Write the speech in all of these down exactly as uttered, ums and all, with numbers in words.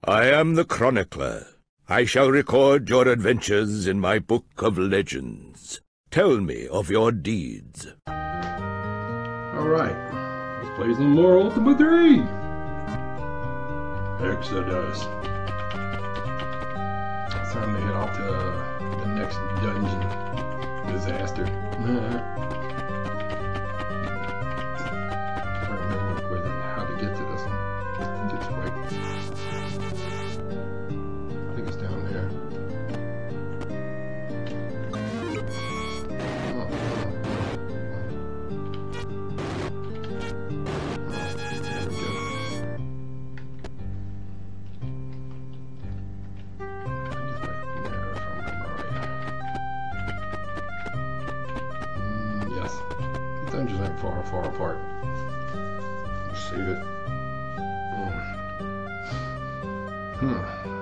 I am the chronicler. I shall record your adventures in my book of legends. Tell me of your deeds. Alright, let's play some more Ultima three! Exodus. It's time to head off to uh, the next dungeon disaster. I don't remember where the, how to get to this one. I think it's right. I think it's down there. Oh, there we go. Yes. These dungeons aren't far, far apart. Let's save it. Hmm.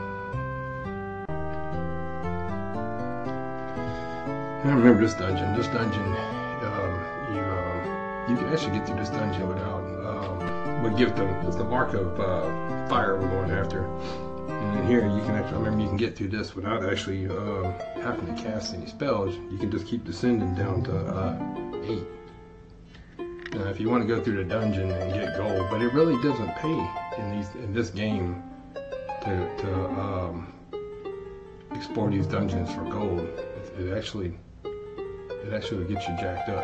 I remember this dungeon. This dungeon, um, you uh, you can actually get through this dungeon without, um, but give them, it's the mark of uh, fire we're going after. And then here you can actually, I remember you can get through this without actually uh, having to cast any spells. You can just keep descending down to uh, eight. Now, if you want to go through the dungeon and get gold, but it really doesn't pay in these in this game to to um, explore these dungeons for gold. It, it actually it actually gets you jacked up.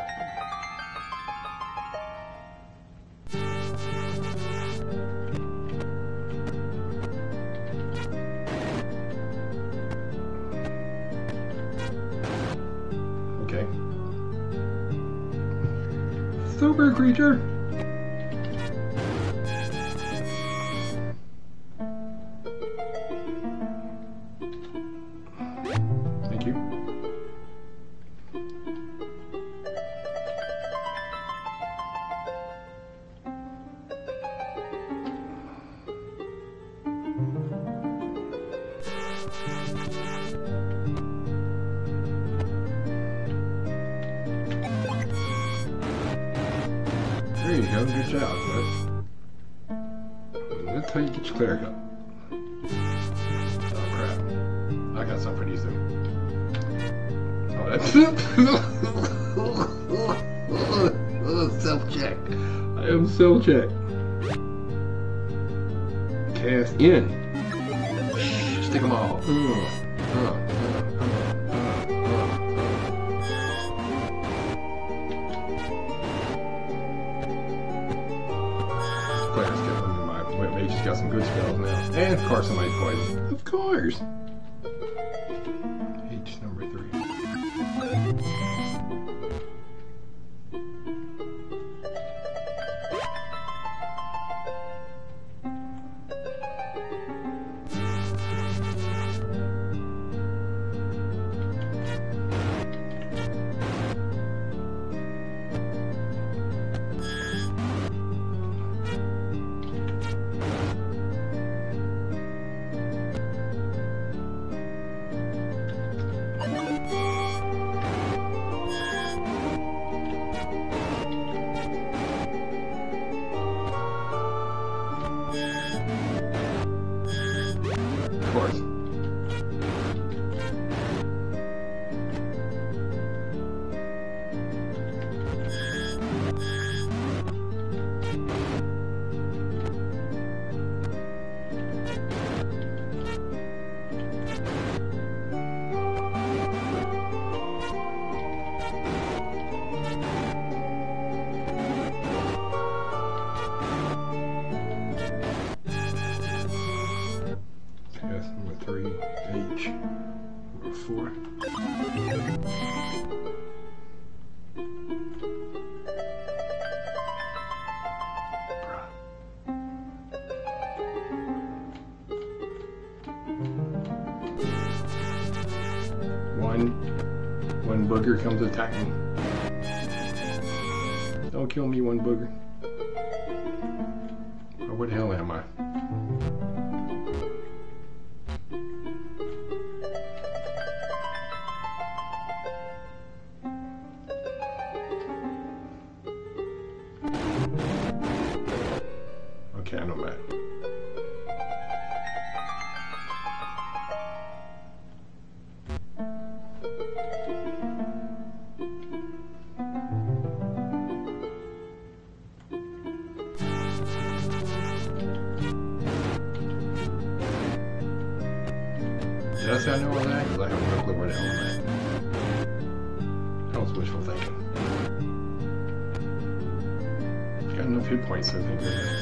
Okay. Super creature. Thank you. There you go, good job, bud. That's how you get your cleric up. Oh crap. I got something for these two. Oh, that's self-check. I am self-check. Cast in. Stick them all. Uh, uh, They just got some good spells now. And of course somebody's poison. Of course! H number three. Of course. Yes, number three, H, number four. Bruh. One, one booger comes to attack me. Don't kill me, one booger. Oh, where the hell am I? Okay, I know that. Did I say I know where they're at? Because I have no clue where the hell I'm at. That was wishful thinking. Got enough hit points, so I think we're good.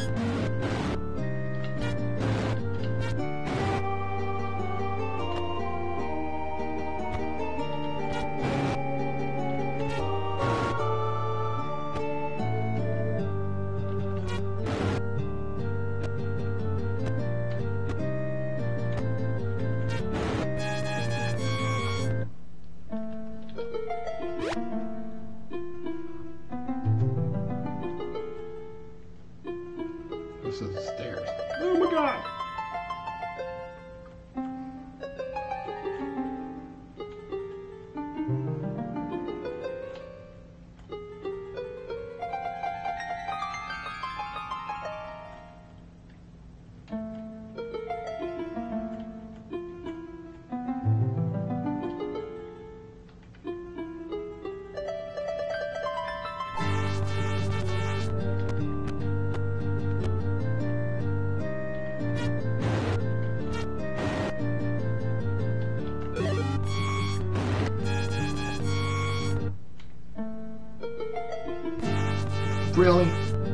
This is the stairs. Oh my god! Really?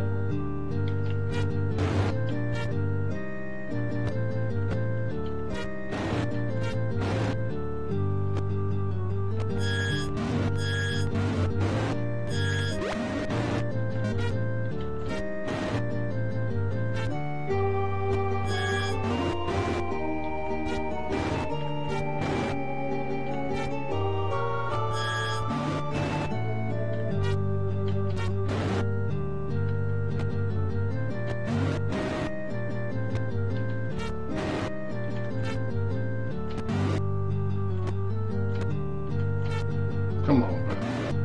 Come on, bro.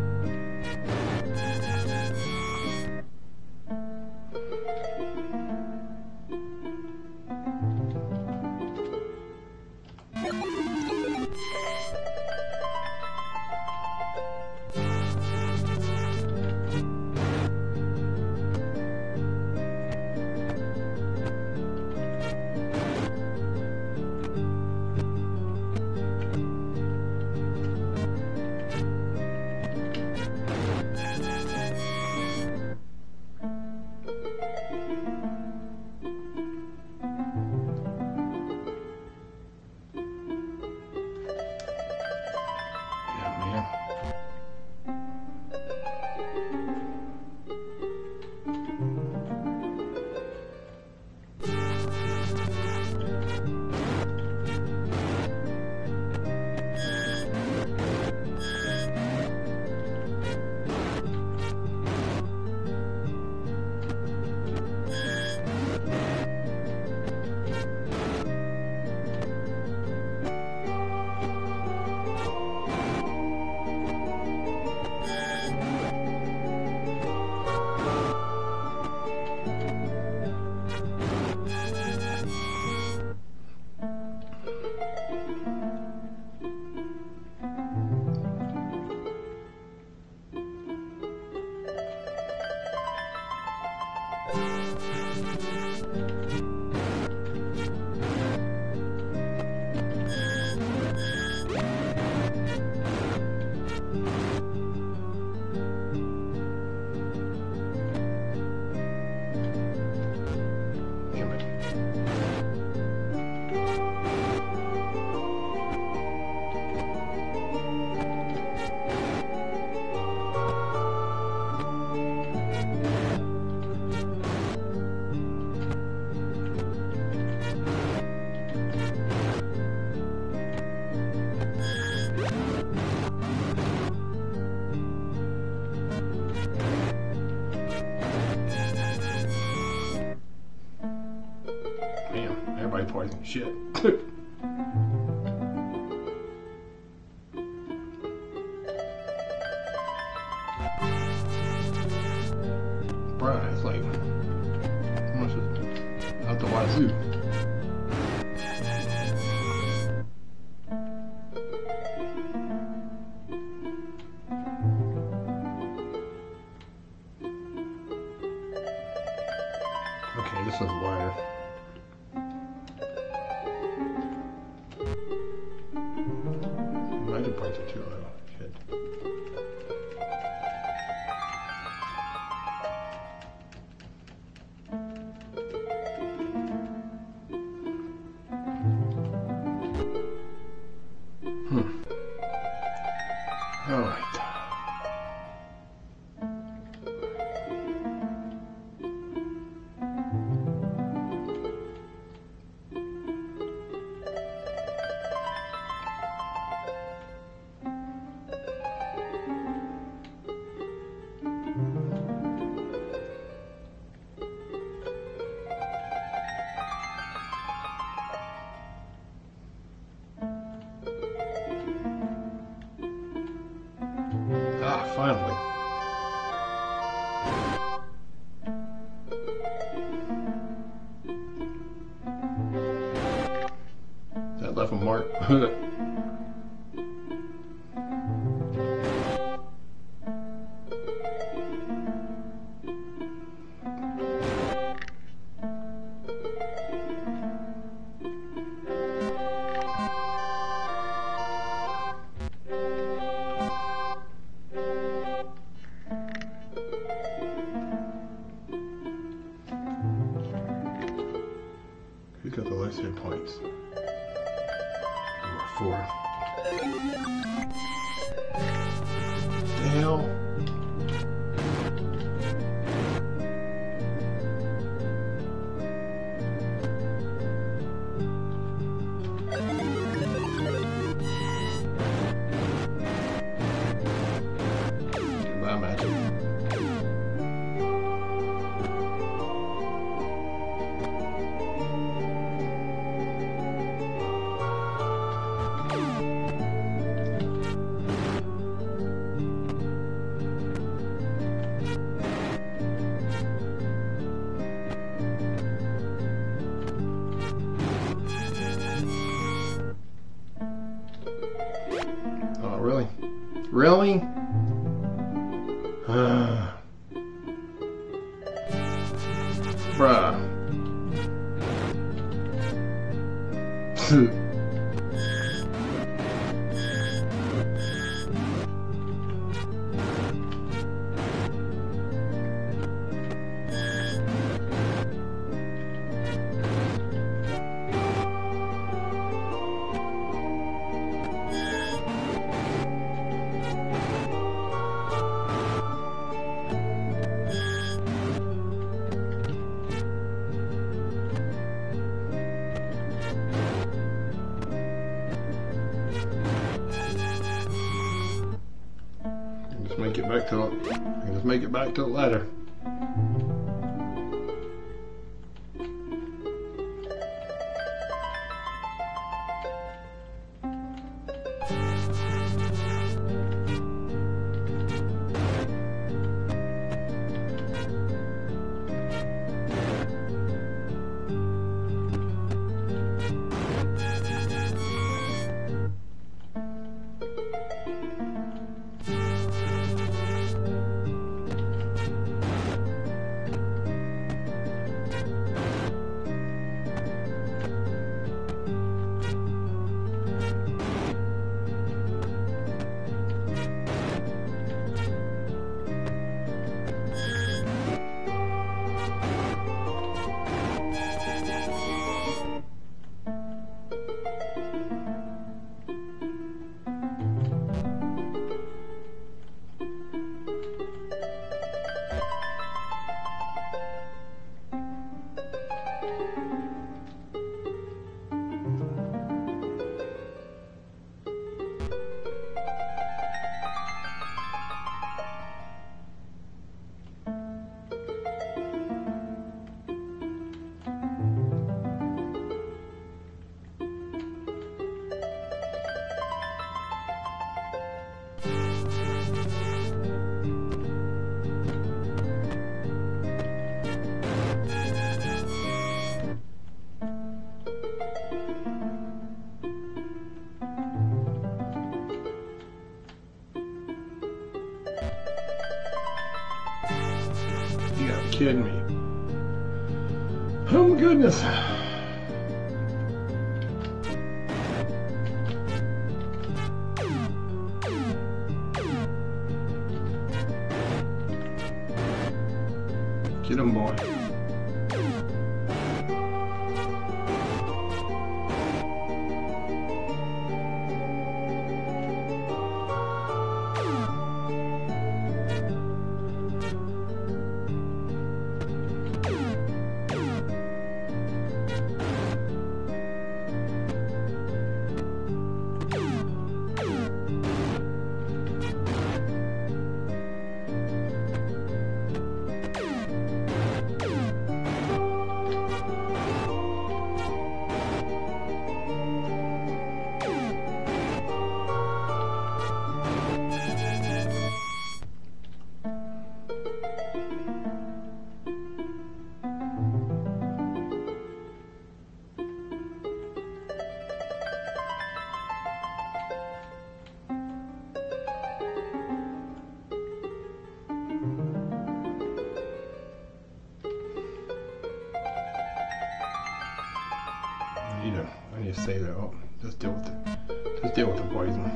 Everybody poison shit. Bruh, it's like how much is out the wazoo. Okay, this is wire. Finally. That left a mark. Who's got the lowest hit points? Number four. The hell? Goodbye, magic. Oh, really? Really? Bruh. Just make it back to the, just make it back to the ladder. You gotta be kidding me. Oh my goodness. Get him, boy. I need to save that. Oh, just deal with it. Just deal with the poison.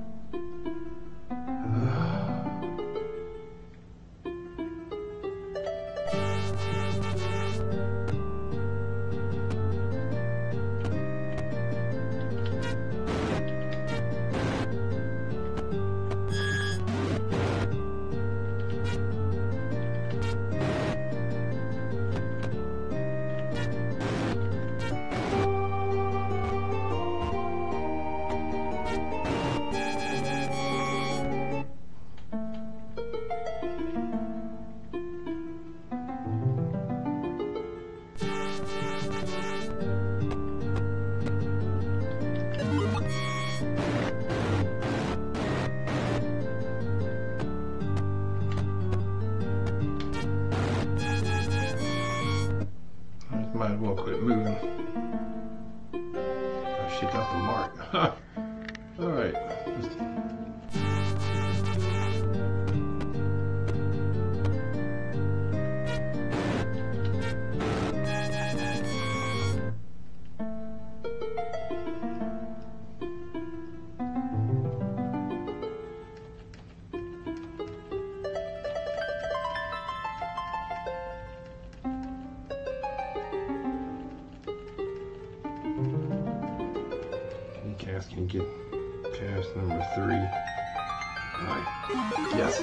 Might as well quit moving. Oh shit, that's the mark. Alright. Cast can get cast number three. Right. Yes.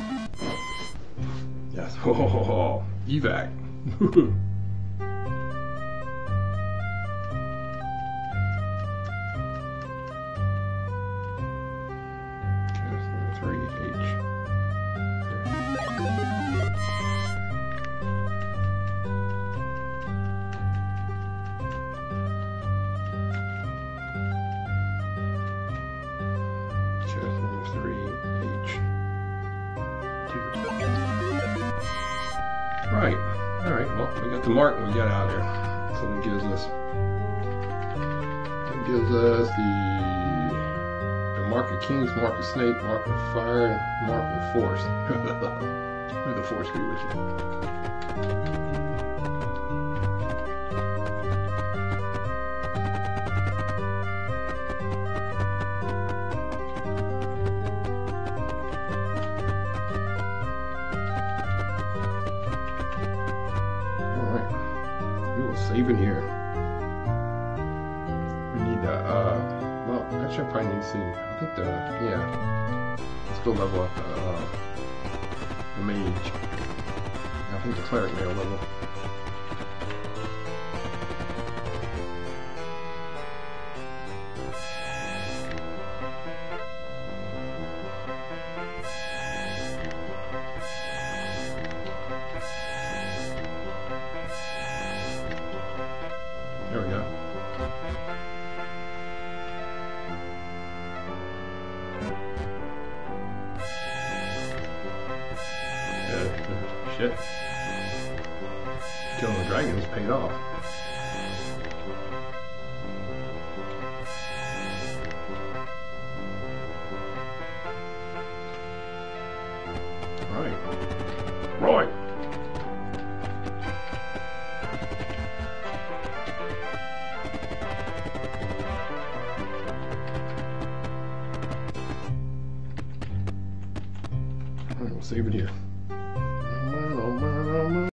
Yes. Oh, ho, ho, ho. Evac. Cast number three. H. Right. Alright, well, we got the mark and we got out of here. So that gives us that gives us the the mark of kings, mark of snake, mark of fire, and mark of force. May the force be with you. Save in here. We need uh, uh well, actually I probably need to see. I think the yeah. Let's go level up the uh, the mage. I think the cleric may level. There we go. Yeah, shit. Killing the dragons paid off. Right. Right. We'll save it here.